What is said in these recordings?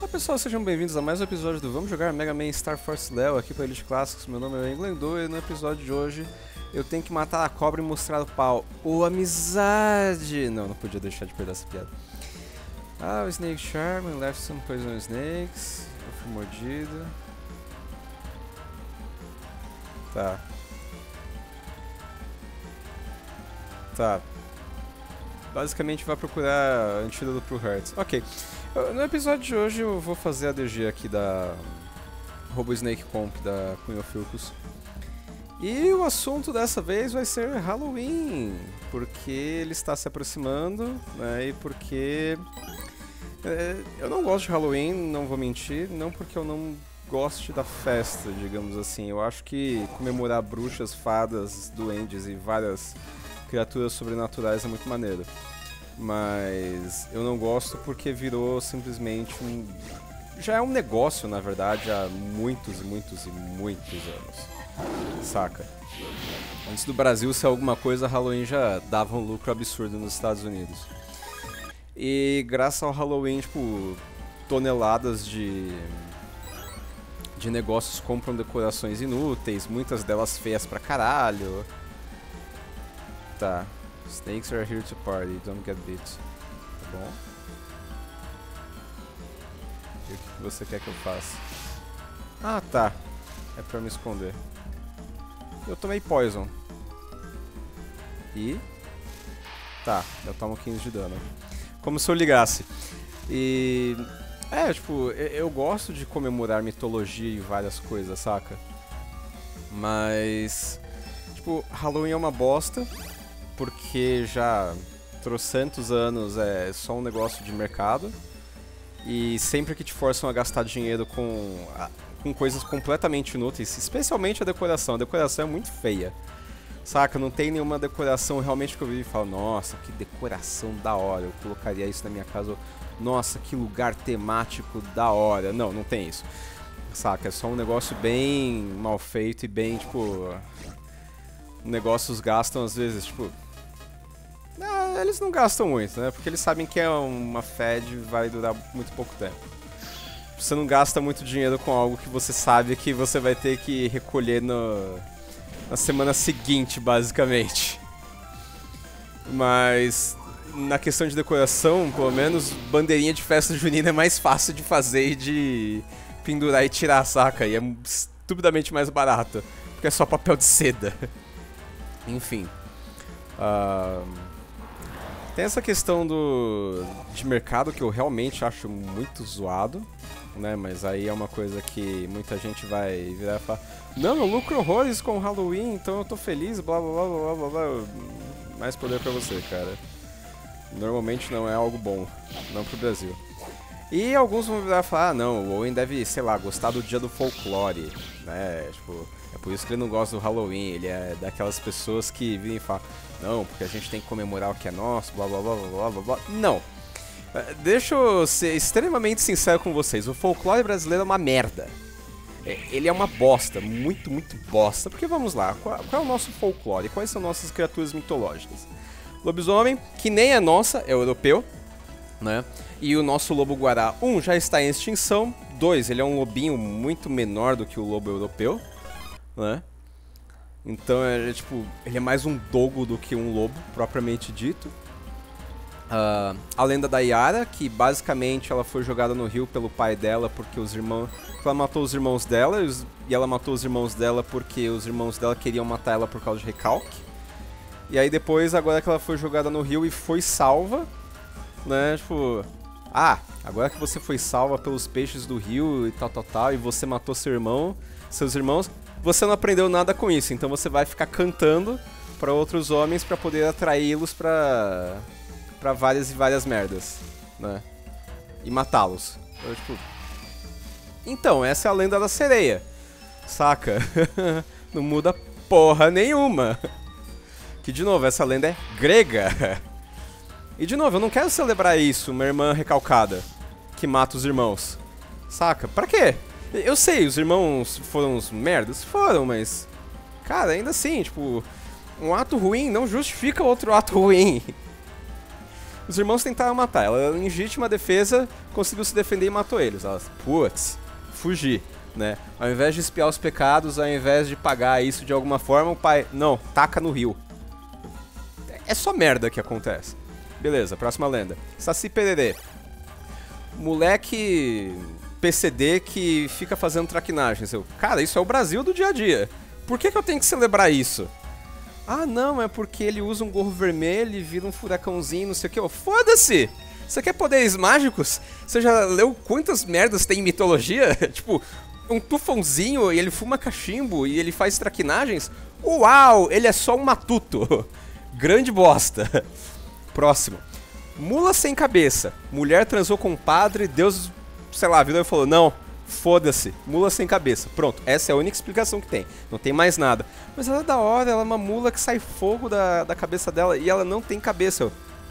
Olá pessoal, sejam bem-vindos a mais um episódio do Vamos Jogar Mega Man Star Force Leo aqui para Elite Clássicos. Meu nome é Englendor e no episódio de hoje eu tenho que matar a cobra e mostrar o pau. Ô, amizade! Não podia deixar de perder essa piada. Ah, o Snake Charm, left some poison snakes. Eu fui mordido. Tá. Basicamente vai procurar antídoto pro Hertz. Ok. No episódio de hoje eu vou fazer a DG aqui da Robo Snake Comp da Queen of Ilcus. E o assunto dessa vez vai ser Halloween, porque ele está se aproximando, né, e porque eu não gosto de Halloween, não vou mentir, não porque eu não goste da festa, digamos assim. Eu acho que comemorar bruxas, fadas, duendes e várias criaturas sobrenaturais é muito maneiro. Mas eu não gosto porque virou simplesmente já é um negócio, na verdade, há muitos anos. Saca? Antes do Brasil ser alguma coisa, Halloween já dava um lucro absurdo nos Estados Unidos. E graças ao Halloween, tipo, toneladas de negócios compram decorações inúteis, muitas delas feias pra caralho. Tá. Snakes are here to party, don't get bit. Tá bom? E o que você quer que eu faça? Ah, tá. É pra me esconder. Eu tomei poison. E... tá, eu tomo 15 de dano. Como se eu ligasse. E... tipo, eu gosto de comemorar mitologia e várias coisas, saca? Mas... tipo, Halloween é uma bosta. Porque já trocentos anos é só um negócio de mercado. E sempre que te forçam a gastar dinheiro com coisas completamente inúteis, especialmente a decoração. A decoração é muito feia. Saca? Não tem nenhuma decoração realmente que eu vi e falo, nossa, que decoração da hora, eu colocaria isso na minha casa. Nossa, que lugar temático da hora. Não tem isso. Saca? É só um negócio bem mal feito e bem, tipo... negócios gastam às vezes, tipo... eles não gastam muito, né? Porque eles sabem que é uma fad e vai durar muito pouco tempo. Você não gasta muito dinheiro com algo que você sabe que você vai ter que recolher na semana seguinte, basicamente. Mas na questão de decoração, pelo menos, bandeirinha de festa junina é mais fácil de fazer e de pendurar e tirar, saca? E é estupidamente mais barato, porque é só papel de seda. Enfim. Tem essa questão de mercado que eu realmente acho muito zoado, né? Mas aí é uma coisa que muita gente vai virar e falar, não, eu lucro horrores com Halloween, então eu tô feliz, blá blá blá blá blá blá. Mais poder pra você, cara. Normalmente não é algo bom, não pro Brasil. E alguns vão virar e falar, não, o Owen deve, sei lá, gostar do dia do folclore, né? Tipo, é por isso que ele não gosta do Halloween, ele é daquelas pessoas que vêm e falam, não, porque a gente tem que comemorar o que é nosso, blá blá blá blá blá blá. Não. Deixa eu ser extremamente sincero com vocês, o folclore brasileiro é uma merda. Ele é uma bosta, muito bosta. Porque vamos lá, qual é o nosso folclore? Quais são nossas criaturas mitológicas? Lobisomem, que nem é nossa, é europeu, né? E o nosso lobo-guará, já está em extinção. 2, ele é um lobinho muito menor do que o lobo europeu, né? Então, ele é mais um dogo do que um lobo, propriamente dito. A lenda da Yara, que basicamente ela foi jogada no rio pelo pai dela porque ela matou os irmãos dela, e ela matou os irmãos dela porque os irmãos dela queriam matar ela por causa de recalque. E aí depois, agora que ela foi jogada no rio e foi salva, né, tipo... agora que você foi salva pelos peixes do rio e tal, e você matou seus irmãos, você não aprendeu nada com isso, então você vai ficar cantando pra outros homens pra poder atraí-los pra várias e várias merdas, né? E matá-los. Então, essa é a lenda da sereia, saca? Não muda porra nenhuma. Que, de novo, essa lenda é grega. E, de novo, eu não quero celebrar isso, uma irmã recalcada que mata os irmãos. Saca? Pra quê? Eu sei, os irmãos foram uns merdas? Foram, mas... cara, ainda assim, tipo... um ato ruim não justifica outro ato ruim. Os irmãos tentaram matar. Ela, em legítima defesa, conseguiu se defender e matou eles. Ela, putz, fugir, né? Ao invés de espiar os pecados, ao invés de pagar isso de alguma forma, o pai, não, taca no rio. É só merda que acontece. Beleza, próxima lenda. Saci Pererê. Moleque PCD que fica fazendo traquinagens. Cara, isso é o Brasil do dia a dia. Por que eu tenho que celebrar isso? Ah, não, é porque ele usa um gorro vermelho e vira um furacãozinho, não sei o que. Foda-se! Você quer poderes mágicos? Você já leu quantas merdas tem em mitologia? Tipo, um tufãozinho e ele fuma cachimbo e ele faz traquinagens? Uau, ele é só um matuto. Grande bosta. Próximo. Mula sem cabeça. Mulher transou com um padre, Deus, sei lá, virou e falou, não, foda-se, mula sem cabeça. Pronto, essa é a única explicação que tem. Não tem mais nada. Mas ela é da hora, ela é uma mula que sai fogo da cabeça dela e ela não tem cabeça.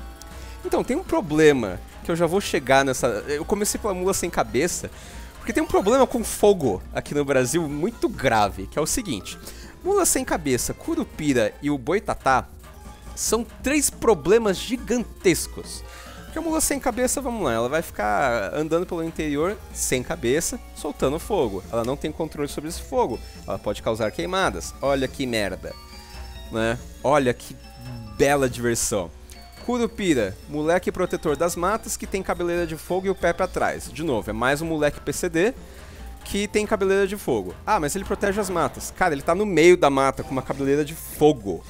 Então, tem um problema que eu já vou chegar nessa... Eu comecei pela mula sem cabeça, porque tem um problema com fogo aqui no Brasil muito grave, que é o seguinte. Mula sem cabeça, Curupira e o Boitatá são 3 problemas gigantescos. Porque a mula sem cabeça, vamos lá, ela vai ficar andando pelo interior sem cabeça, soltando fogo. Ela não tem controle sobre esse fogo. Ela pode causar queimadas. Olha que merda, né? Olha que bela diversão. Curupira, moleque protetor das matas que tem cabeleira de fogo e o pé pra trás. De novo, é mais um moleque PCD que tem cabeleira de fogo. Ah, mas ele protege as matas. Cara, ele tá no meio da mata com uma cabeleira de fogo.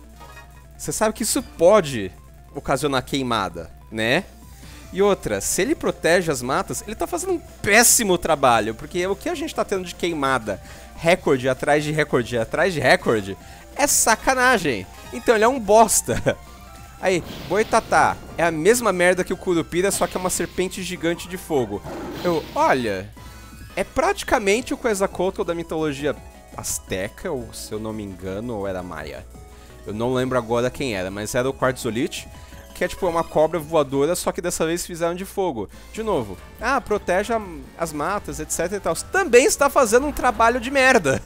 Você sabe que isso pode ocasionar queimada, né? E outra, se ele protege as matas, ele tá fazendo um péssimo trabalho, porque o que a gente tá tendo de queimada, recorde atrás de recorde atrás de recorde, é sacanagem. Então ele é um bosta. Aí, Boitatá, é a mesma merda que o Curupira, só que é uma serpente gigante de fogo. Olha, é praticamente o Quetzalcoatl da mitologia azteca, ou se eu não me engano, ou era maia. Eu não lembro agora quem era, mas era o Quartzolite, que é tipo uma cobra voadora, só que dessa vez fizeram de fogo. De novo, protege as matas, etc e tal. Também está fazendo um trabalho de merda.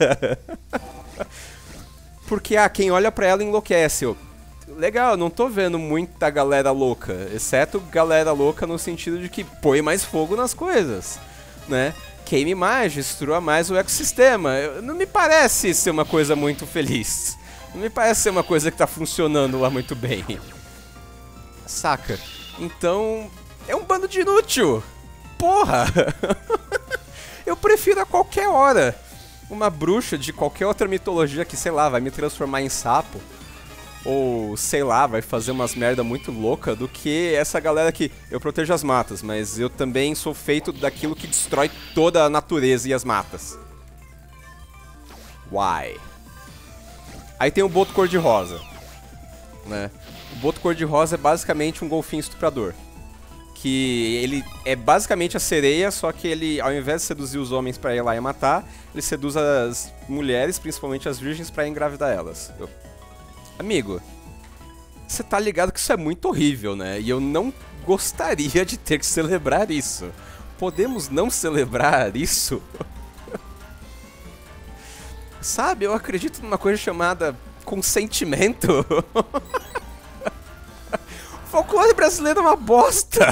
Porque, quem olha pra ela enlouquece. Legal, não tô vendo muita galera louca, exceto galera louca no sentido de que põe mais fogo nas coisas, né? Queime mais, destrua mais o ecossistema. Não me parece ser uma coisa muito feliz. Não me parece ser uma coisa que tá funcionando lá muito bem. Saca? Então, é um bando de inútil. Porra! Eu prefiro a qualquer hora uma bruxa de qualquer outra mitologia que, sei lá, vai me transformar em sapo. Ou, sei lá, vai fazer umas merda muito louca do que essa galera que eu protejo as matas, mas eu também sou feito daquilo que destrói toda a natureza e as matas. Why? Aí tem o boto cor-de-rosa, né? O boto cor-de-rosa é basicamente um golfinho estuprador. Que ele é basicamente a sereia, só que ele, ao invés de seduzir os homens pra ir lá e matar, ele seduz as mulheres, principalmente as virgens, pra engravidar elas. Amigo, você tá ligado que isso é muito horrível, né? E eu não gostaria de ter que celebrar isso. Podemos não celebrar isso? Sabe, eu acredito numa coisa chamada consentimento. O folclore brasileiro é uma bosta.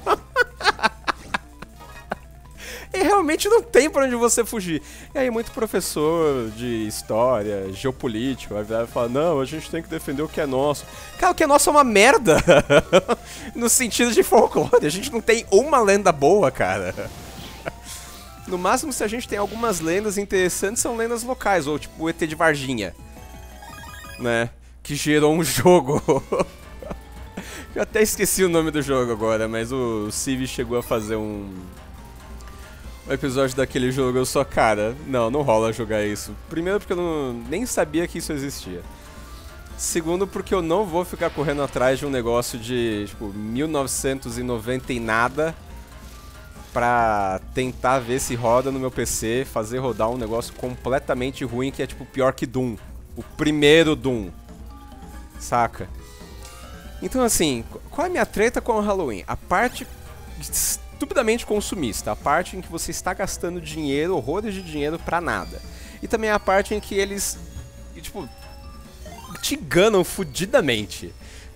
E realmente não tem pra onde você fugir. E aí muito professor de história, geopolítico, vai virar e falar, não, a gente tem que defender o que é nosso. Cara, o que é nosso é uma merda. No sentido de folclore, a gente não tem uma lenda boa, cara. No máximo, se a gente tem algumas lendas interessantes, são lendas locais, ou tipo o ET de Varginha, né? Que gerou um jogo. Eu até esqueci o nome do jogo agora, mas o Civi chegou a fazer um episódio daquele jogo. Eu só, cara, não rola jogar isso. Primeiro porque eu nem sabia que isso existia. Segundo porque eu não vou ficar correndo atrás de um negócio de, tipo, 1990 e nada pra tentar ver se roda no meu PC, fazer rodar um negócio completamente ruim que é, tipo, pior que Doom. O primeiro Doom. Saca? Então, assim, qual é a minha treta com o Halloween? A parte estupidamente consumista, a parte em que você está gastando dinheiro, horrores de dinheiro pra nada. E também a parte em que eles, tipo, te enganam fudidamente.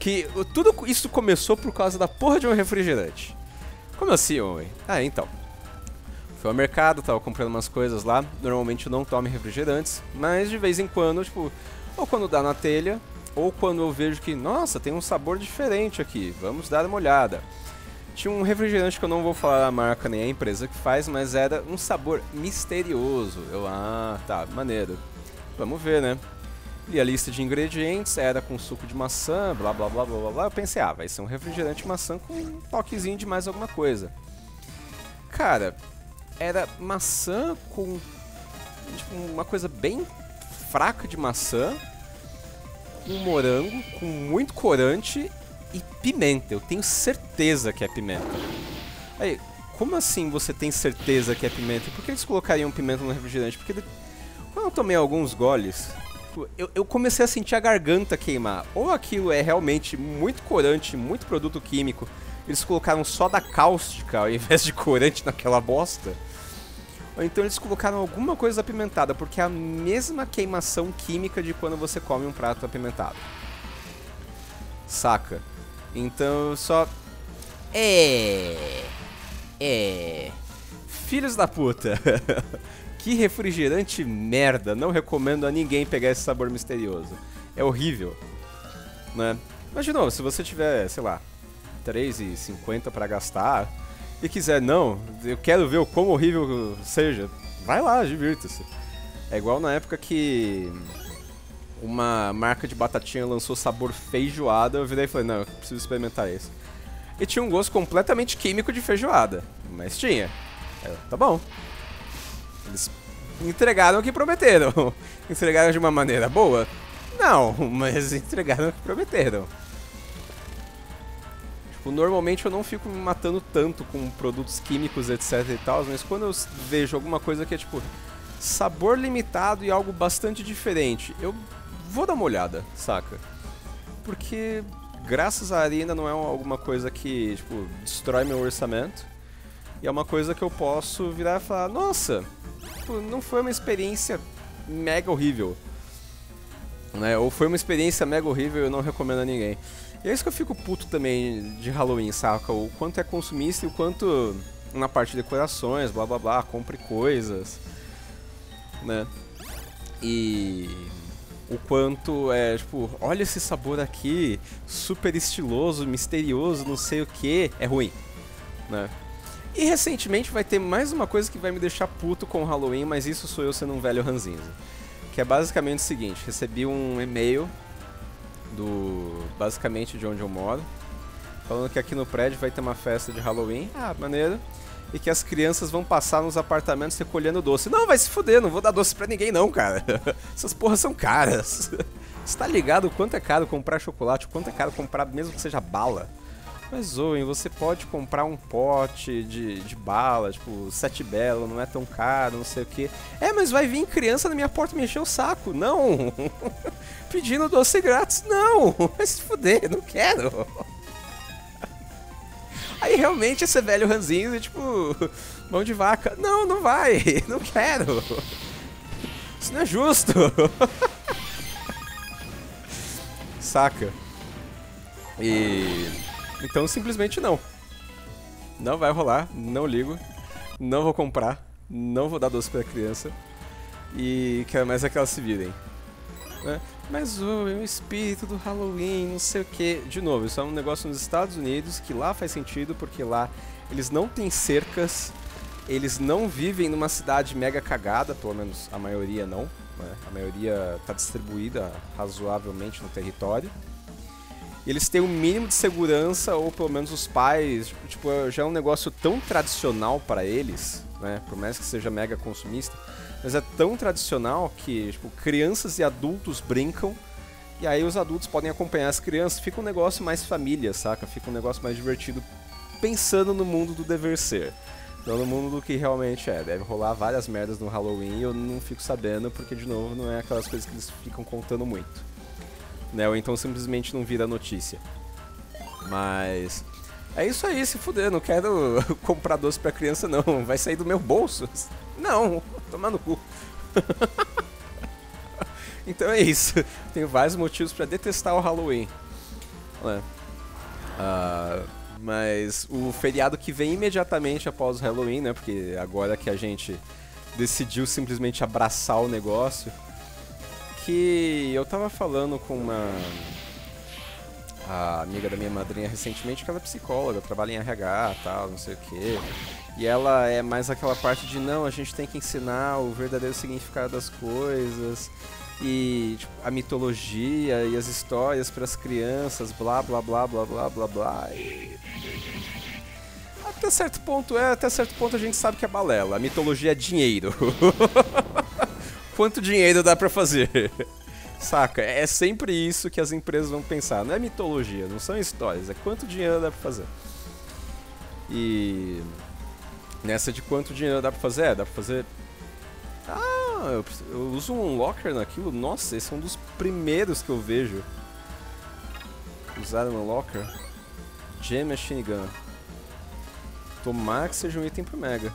Que tudo isso começou por causa da porra de um refrigerante. Como assim, homem? Ah, então. Fui ao mercado, tava comprando umas coisas lá. Normalmente eu não tomo refrigerantes, mas de vez em quando, tipo, ou quando dá na telha, ou quando eu vejo que, nossa, tem um sabor diferente aqui, vamos dar uma olhada. Tinha um refrigerante que eu não vou falar a marca nem a empresa que faz, mas era um sabor misterioso. Eu, tá, maneiro. Vamos ver, né? E a lista de ingredientes era com suco de maçã, blá blá blá blá blá blá. Eu pensei, vai ser um refrigerante maçã com um toquezinho de mais alguma coisa. Cara, era maçã com tipo, uma coisa bem fraca de maçã, com morango, com muito corante e pimenta. Eu tenho certeza que é pimenta. Aí, como assim você tem certeza que é pimenta? Por que eles colocariam pimenta no refrigerante? Porque quando eu tomei alguns goles, eu comecei a sentir a garganta queimar. Ou aquilo é realmente muito corante, muito produto químico. Eles colocaram soda cáustica ao invés de corante naquela bosta. Ou então eles colocaram alguma coisa apimentada, porque é a mesma queimação química de quando você come um prato apimentado. Saca? Então só... Filhos da puta. Que refrigerante merda. Não recomendo a ninguém pegar esse sabor misterioso. É horrível. Né? Mas de novo, se você tiver, sei lá, R$3,50 pra gastar e quiser, não, eu quero ver o quão horrível seja, vai lá, divirta-se. É igual na época que uma marca de batatinha lançou sabor feijoada, eu virei e falei, não, eu preciso experimentar esse. E tinha um gosto completamente químico de feijoada, mas tinha. Tá bom. Eles entregaram o que prometeram. Entregaram de uma maneira boa? Não, mas entregaram o que prometeram. Tipo, normalmente eu não fico me matando tanto com produtos químicos, etc e tal, mas quando eu vejo alguma coisa que é tipo sabor limitado e algo bastante diferente, eu vou dar uma olhada, saca? Porque graças a Arena não é alguma coisa que, tipo, destrói meu orçamento. E é uma coisa que eu posso virar e falar, nossa, tipo, não foi uma experiência mega horrível, né? Ou foi uma experiência mega horrível e eu não recomendo a ninguém. E é isso que eu fico puto também de Halloween, saca? O quanto é consumista e o quanto na parte de decorações, blá blá blá, compre coisas, né? E o quanto é, tipo, olha esse sabor aqui, super estiloso, misterioso, não sei o que, é ruim, né? E recentemente vai ter mais uma coisa que vai me deixar puto com o Halloween, mas isso sou eu sendo um velho ranzinza. Que é basicamente o seguinte, recebi um e-mail basicamente de onde eu moro, falando que aqui no prédio vai ter uma festa de Halloween, maneiro, e que as crianças vão passar nos apartamentos recolhendo doce. Não, vai se fuder, não vou dar doce pra ninguém não, cara. Essas porras são caras. Você tá ligado o quanto é caro comprar chocolate, o quanto é caro comprar mesmo que seja bala? Mas, Owen, você pode comprar um pote de bala, tipo, 7 Belo, não é tão caro, não sei o que. Mas vai vir criança na minha porta me encher o saco. Não! Pedindo doce grátis. Não! Vai se fuder, não quero. Aí realmente esse velho ranzinho, tipo, mão de vaca. Não, não vai, não quero. Isso não é justo. Saca? Então simplesmente não. Não vai rolar, não ligo, não vou comprar, não vou dar doce pra criança. E quero mais é que elas se virem, né? Mas o espírito do Halloween, não sei o que. De novo, isso é um negócio nos Estados Unidos que lá faz sentido, porque lá eles não têm cercas, eles não vivem numa cidade mega cagada, pelo menos a maioria não, né? A maioria tá distribuída razoavelmente no território. E eles têm um mínimo de segurança, ou pelo menos os pais, tipo, já é um negócio tão tradicional para eles, né? Por mais que seja mega consumista, mas é tão tradicional que, tipo, crianças e adultos brincam, e aí os adultos podem acompanhar as crianças, fica um negócio mais família, saca? Fica um negócio mais divertido, pensando no mundo do dever ser. Não no mundo do que realmente é. Deve rolar várias merdas no Halloween e eu não fico sabendo, porque, de novo, não é aquelas coisas que eles ficam contando muito. Né? Ou então simplesmente não vira notícia. Mas é isso aí, se fuder, não quero comprar doce pra criança não, vai sair do meu bolso. Não, tomar no cu. Então é isso, tenho vários motivos pra detestar o Halloween. né? Mas o feriado que vem imediatamente após o Halloween, né? Porque agora que a gente decidiu simplesmente abraçar o negócio, que eu tava falando com a amiga da minha madrinha recentemente, que ela é psicóloga, trabalha em RH e tal, não sei o quê. E ela é mais aquela parte de, não, a gente tem que ensinar o verdadeiro significado das coisas, e tipo, a mitologia e as histórias para as crianças, blá blá blá blá blá blá blá. E... até certo ponto a gente sabe que é balela. A mitologia é dinheiro. Quanto dinheiro dá pra fazer? Saca? É sempre isso que as empresas vão pensar. Não é mitologia, não são histórias, é quanto dinheiro dá pra fazer. E nessa de quanto dinheiro dá pra fazer, dá pra fazer... Ah, eu uso um locker naquilo. Nossa, esse é um dos primeiros que eu vejo usar um locker. Gem Machine Gun. Tomara que seja um item pro Mega.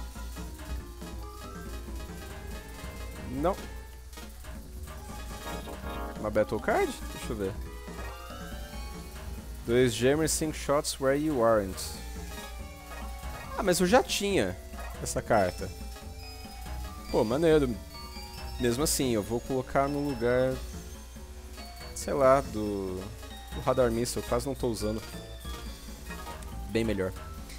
Não. Uma Battle Card? Deixa eu ver. 2 Gemmers, 5 shots where you aren't. Ah, mas eu já tinha essa carta. Pô, maneiro. Mesmo assim, eu vou colocar no lugar... sei lá, do Radar Missile. Eu quase não tô usando. Bem melhor.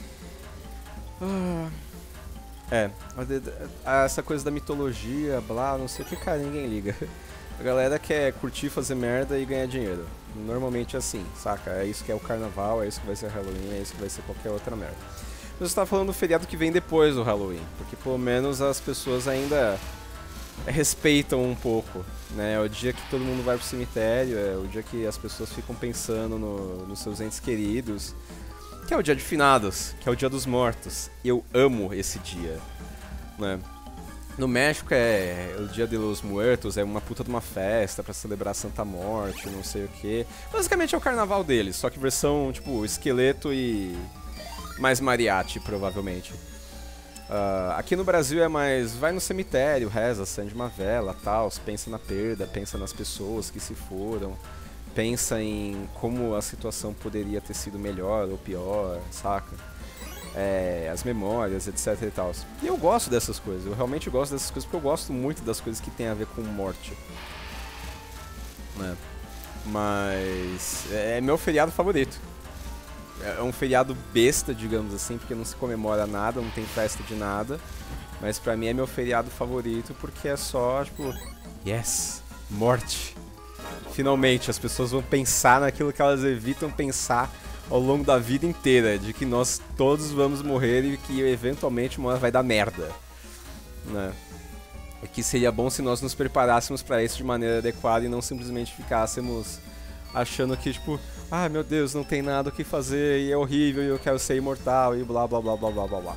Essa coisa da mitologia, blá, não sei o que, cara, ninguém liga. A galera quer curtir, fazer merda e ganhar dinheiro. Normalmente é assim, saca? É isso que é o carnaval, é isso que vai ser Halloween, é isso que vai ser qualquer outra merda. Mas você tá falando do feriado que vem depois do Halloween, porque pelo menos as pessoas ainda respeitam um pouco, né? É o dia que todo mundo vai pro cemitério, é o dia que as pessoas ficam pensando nos seus entes queridos, que é o dia de finados, que é o dia dos mortos. Eu amo esse dia, né? No México é o Dia de los Muertos, é uma puta de uma festa pra celebrar a Santa Morte, não sei o que. Basicamente é o carnaval deles, só que versão, tipo, esqueleto e mais mariachi, provavelmente. Aqui no Brasil é mais, vai no cemitério, reza, acende uma vela, tal, pensa na perda, pensa nas pessoas que se foram, pensa em como a situação poderia ter sido melhor ou pior, saca? As memórias, etc e tal. E eu gosto dessas coisas, eu realmente gosto dessas coisas porque eu gosto muito das coisas que tem a ver com morte, né? Mas é meu feriado favorito. É um feriado besta, digamos assim, porque não se comemora nada, não tem festa de nada. Mas pra mim é meu feriado favorito porque é só, tipo, yes, morte. Finalmente as pessoas vão pensar naquilo que elas evitam pensar ao longo da vida inteira, de que nós todos vamos morrer e que eventualmente uma hora vai dar merda, né? E que seria bom se nós nos preparássemos pra isso de maneira adequada e não simplesmente ficássemos achando que, tipo, ah, meu Deus, não tem nada o que fazer e é horrível e eu quero ser imortal e blá blá blá blá blá blá blá.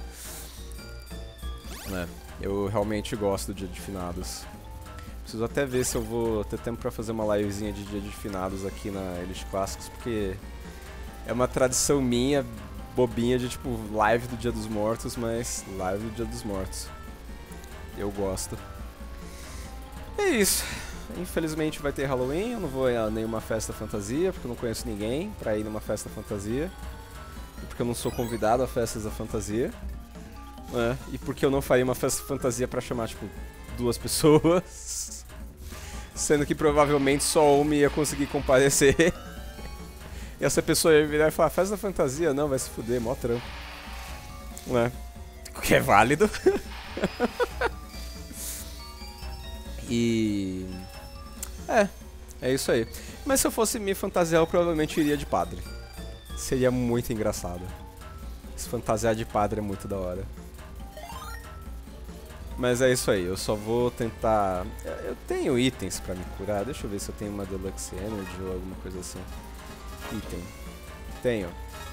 Né? Eu realmente gosto do Dia de Finados. Preciso até ver se eu vou ter tempo pra fazer uma livezinha de Dia de Finados aqui na Elite Clássicos, porque é uma tradição minha, bobinha, de tipo, live do Dia dos Mortos, mas live do Dia dos Mortos. Eu gosto. É isso. Infelizmente vai ter Halloween, eu não vou a nenhuma festa fantasia, porque eu não conheço ninguém pra ir numa festa fantasia. E porque eu não sou convidado a festas da fantasia. Né? E porque eu não faria uma festa fantasia pra chamar, tipo, 2 pessoas. Sendo que provavelmente só uma ia conseguir comparecer. E essa pessoa ia virar e falar, festa da fantasia? Não, vai se fuder, mó trampo. Né? O que é válido. E... é isso aí. Mas se eu fosse me fantasiar, eu provavelmente iria de padre. Seria muito engraçado. Se fantasiar de padre é muito da hora. Mas é isso aí, eu só vou tentar... Eu tenho itens pra me curar, deixa eu ver se eu tenho uma Deluxe Energy ou alguma coisa assim. Item. Tenho.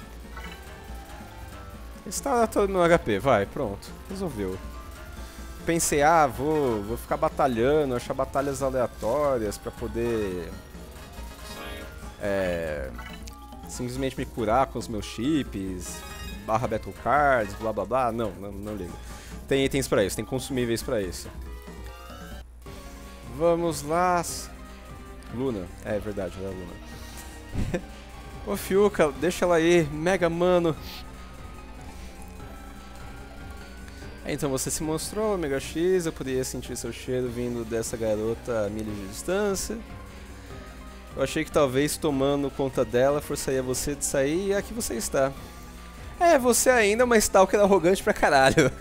Instala todo meu HP, vai, pronto. Resolveu. Pensei, vou ficar batalhando, achar batalhas aleatórias pra poder... simplesmente me curar com os meus chips, barra Battle Cards, blá blá blá. Não ligo. Tem itens pra isso, tem consumíveis pra isso. Vamos lá. Luna, é verdade, é a Luna. Ô Fiuca, deixa ela aí, Mega Mano. Então você se mostrou, Mega X, eu poderia sentir seu cheiro vindo dessa garota a milhas de distância. Eu achei que talvez tomando conta dela forçaria você de sair e aqui você está. É, você ainda é uma stalker arrogante pra caralho.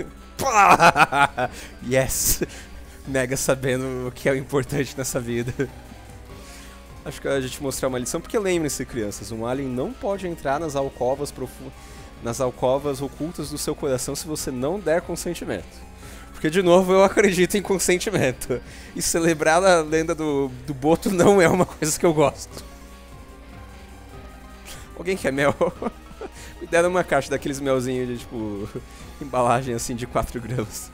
Yes! Mega sabendo o que é o importante nessa vida. Acho que é a gente mostrar uma lição, porque lembrem-se, crianças, um alien não pode entrar nas alcovas ocultas do seu coração se você não der consentimento. Porque, de novo, eu acredito em consentimento. E celebrar a lenda do Boto não é uma coisa que eu gosto. Alguém quer mel? Me deram uma caixa daqueles melzinhos de, tipo, embalagem assim de 4 gramas.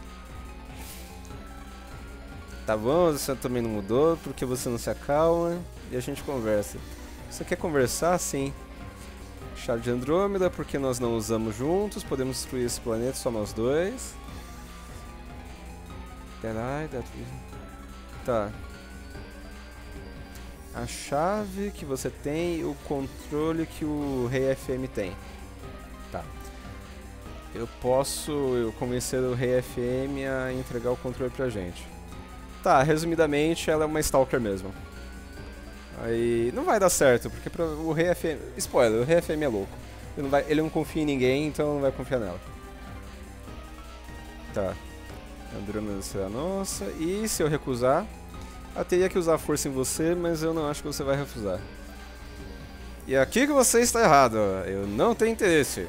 Tá bom, você também não mudou, porque você não se acalma e a gente conversa. Você quer conversar? Sim. Chave de Andrômeda, porque nós não usamos juntos, podemos destruir esse planeta só nós dois. Tá. A chave que você tem e o controle que o Rei FM tem. Tá. Eu posso convencer o Rei FM a entregar o controle pra gente. Tá, resumidamente, ela é uma stalker mesmo. Aí não vai dar certo, porque o Rei FM... Spoiler, o Rei FM é louco. Ele não confia em ninguém, então não vai confiar nela. Tá. Andrômeda será nossa. E se eu recusar? Eu teria que usar força em você, mas eu não acho que você vai refusar. E aqui que você está errado. Eu não tenho interesse.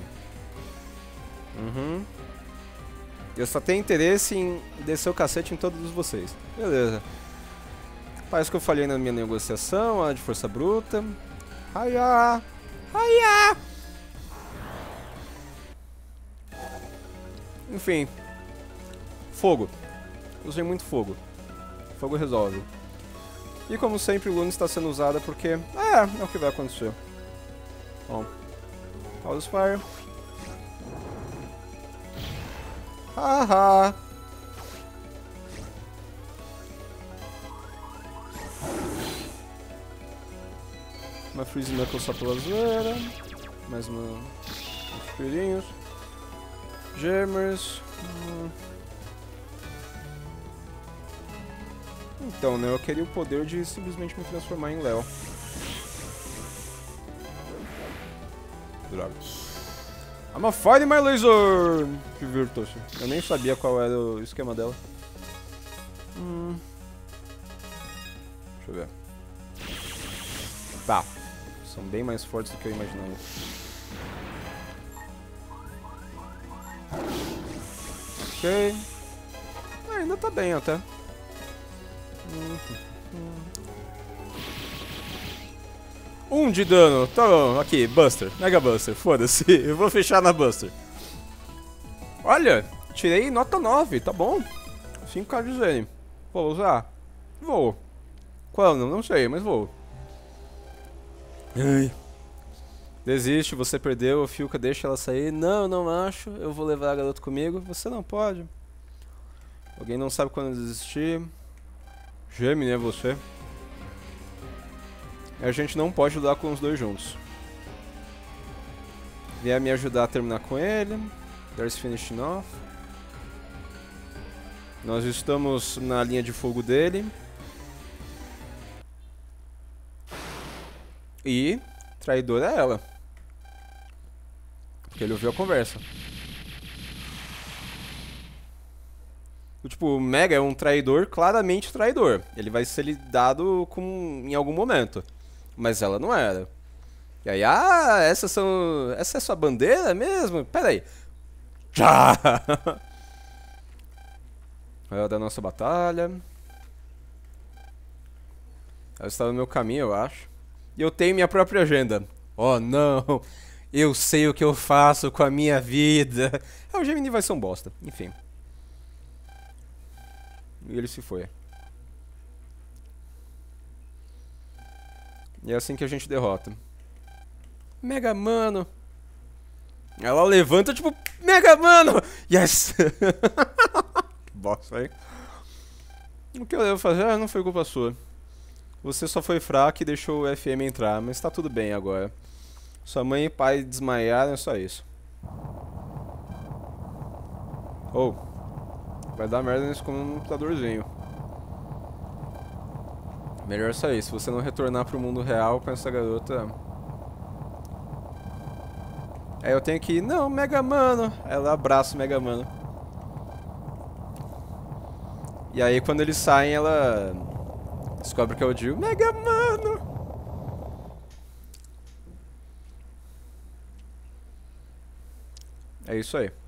Eu só tenho interesse em descer o cacete em todos vocês. Beleza. Parece que eu falhei na minha negociação, a de força bruta. Haia! Haia! Enfim. Fogo. Usei muito fogo. Fogo resolve. E como sempre, Luna está sendo usada porque... é o que vai acontecer. Bom. Pause Fire. Haha! Uma Freeze Knuckle só pela zoeira. Mais uns pirinhos. Gemers. Então, né, eu queria o poder de simplesmente me transformar em Léo. Droga. I'm a fighting my laser! Divirta-se. Eu nem sabia qual era o esquema dela. Deixa eu ver. Tá. São bem mais fortes do que eu imaginava. Ok. Ainda tá bem até. De dano, tá bom, aqui, Buster, Mega Buster, foda-se, eu vou fechar na Buster. Olha, tirei nota 9, tá bom. 5k de Zen. Vou usar? Vou. Quando? Não sei, mas vou. Ai. Desiste, você perdeu, a Fiuca deixa ela sair. Não, não acho, eu vou levar a garota comigo. Você não pode. Alguém não sabe quando desistir. Gemini é você. A gente não pode lutar com os dois juntos. Vier me ajudar a terminar com ele. There's finishing off. Nós estamos na linha de fogo dele. E traidora é ela. Porque ele ouviu a conversa. Tipo, o Mega é um traidor, claramente traidor. Ele vai ser lidado em algum momento. Mas ela não era. E aí, essa é sua bandeira mesmo? Pera aí. Tchá! Hora da nossa batalha. Ela está no meu caminho, eu acho. E eu tenho minha própria agenda. Oh, não. Eu sei o que eu faço com a minha vida. O Gemini vai ser um bosta. Enfim. E ele se foi. E é assim que a gente derrota. Mega Mano. Ela levanta tipo, Mega Mano! Yes! Que bosta, hein? O que eu devo fazer? Não foi culpa sua. Você só foi fraco e deixou o FM entrar, mas tá tudo bem agora. Sua mãe e pai desmaiaram, é só isso. Ou, vai dar merda nesse computadorzinho. Melhor sair, se você não retornar pro mundo real com essa garota... Aí eu tenho que ir, não, Mega Mano. Ela abraça o Mega Mano. E aí quando eles saem, ela descobre que é o Jill. Mega Mano! É isso aí.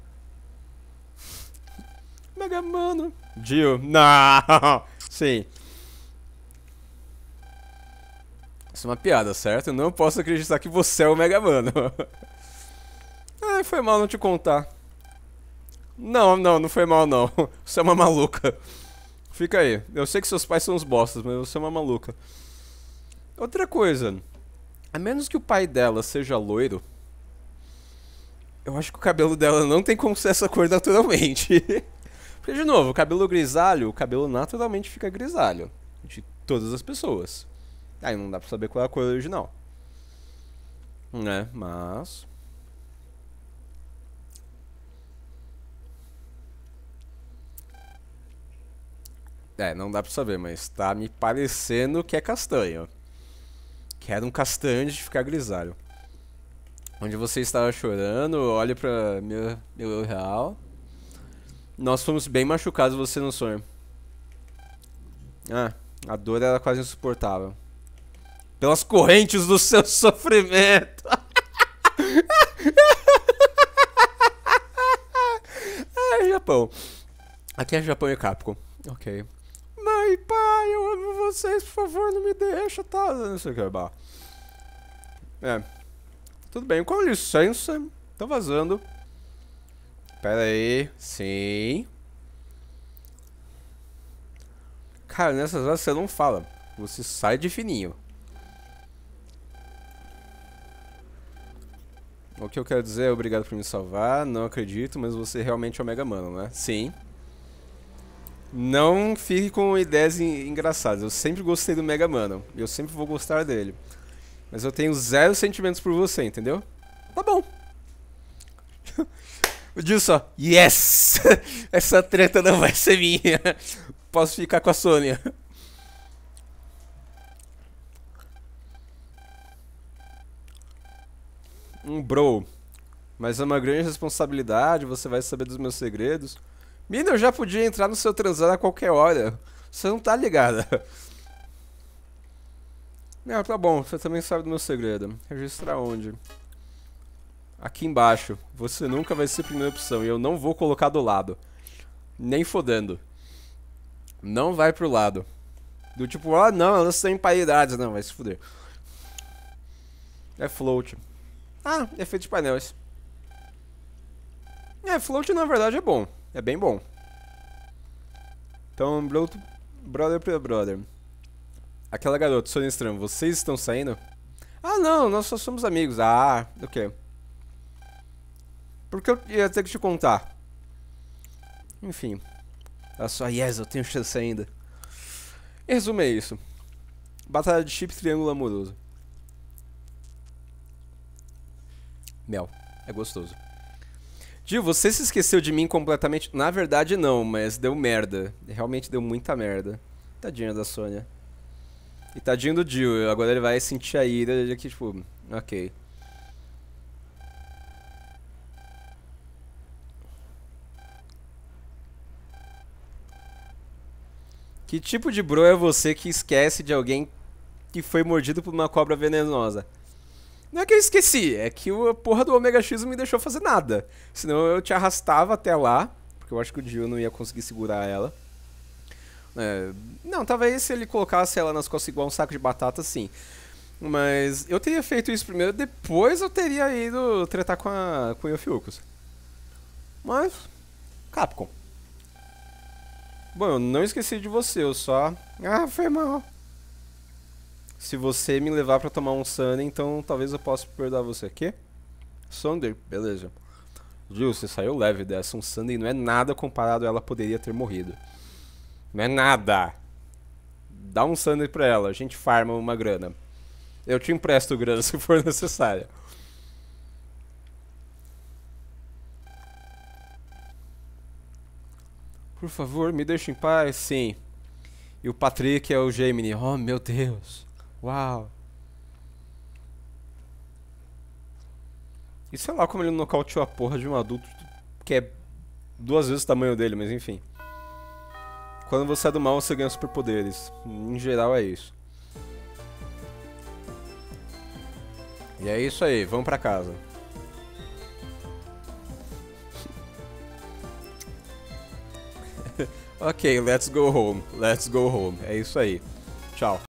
Mega Mano. Jill. Não! Sim. Isso é uma piada, certo? Eu não posso acreditar que você é o Mega Mano. Ai, foi mal não te contar. Não foi mal não. Você é uma maluca. Fica aí. Eu sei que seus pais são uns bostas, mas você é uma maluca. Outra coisa. A menos que o pai dela seja loiro, eu acho que o cabelo dela não tem como ser essa cor naturalmente. Porque, de novo, o cabelo grisalho, o cabelo naturalmente fica grisalho. De todas as pessoas. Aí não dá pra saber qual é a cor original. Né? Mas... não dá pra saber, mas tá me parecendo que é castanho. Que era um castanho de ficar grisalho. Onde você estava chorando, olhe pra meu real. Nós fomos bem machucados, você no sonho. Ah, a dor era quase insuportável. Pelas correntes do seu sofrimento. Japão. Aqui é Japão e Capcom. Ok. Mãe, pai, eu amo vocês, por favor, não me deixa, tá? Não sei o que, tudo bem, com licença. Tô vazando. Pera aí. Sim. Cara, nessas horas você não fala. Você sai de fininho. O que eu quero dizer é obrigado por me salvar. Não acredito, mas você realmente é o Mega Mano, né? Sim. Não fique com ideias engraçadas. Eu sempre gostei do Mega Mano. E eu sempre vou gostar dele. Mas eu tenho zero sentimentos por você, entendeu? Tá bom. Eu digo só, yes! Essa treta não vai ser minha. Posso ficar com a Sônia. Bro. Mas é uma grande responsabilidade, você vai saber dos meus segredos. Mina, eu já podia entrar no seu transar a qualquer hora. Você não tá ligada. Não, tá bom, você também sabe do meu segredo. Registrar onde? Aqui embaixo. Você nunca vai ser a primeira opção. E eu não vou colocar do lado. Nem fodendo. Não vai pro lado. Do tipo, ah não, elas têm paridades. Não, vai se fuder. É float. Ah, efeito de painéis. Float na verdade é bom. É bem bom. Então, brother pra brother. Aquela garota, Sônia Estranho, vocês estão saindo? Ah, não, nós só somos amigos. Ah, ok. Porque eu ia ter que te contar. Enfim. Ela só, yes, eu tenho chance ainda. Em resumo, é isso. Batalha de chip triângulo amoroso. Mel. É gostoso. Gil, você se esqueceu de mim completamente? Na verdade, não, mas deu merda. Realmente deu muita merda. Tadinha da Sônia. E tadinho do Jill, agora ele vai sentir a ira de que, tipo, ok. Que tipo de bro é você que esquece de alguém que foi mordido por uma cobra venenosa? Não é que eu esqueci, é que a porra do Omega X não me deixou fazer nada. Senão eu te arrastava até lá, porque eu acho que o Jill não ia conseguir segurar ela. Não, talvez se ele colocasse ela nas costas igual um saco de batata, sim. Mas eu teria feito isso primeiro, depois eu teria ido tretar com o Yofiucos. Mas, Capcom. Bom, eu não esqueci de você, eu só... Ah, foi mal. Se você me levar pra tomar um Sunny, então talvez eu possa perdoar você. Quê? Sonder, beleza. Jill, você saiu leve dessa. Um Sunny não é nada comparado a ela poderia ter morrido. Não é nada. Dá um Sunny pra ela, a gente farma uma grana. Eu te empresto grana se for necessária. Por favor, me deixe em paz. Sim. E o Patrick é o Gemini. Oh, meu Deus. Uau. E sei lá como ele nocauteou a porra de um adulto que é 2 vezes o tamanho dele, mas enfim. Quando você é do mal, você ganha superpoderes. Em geral é isso. E é isso aí, vamos pra casa. Ok, let's go home. Let's go home. É isso aí. Tchau.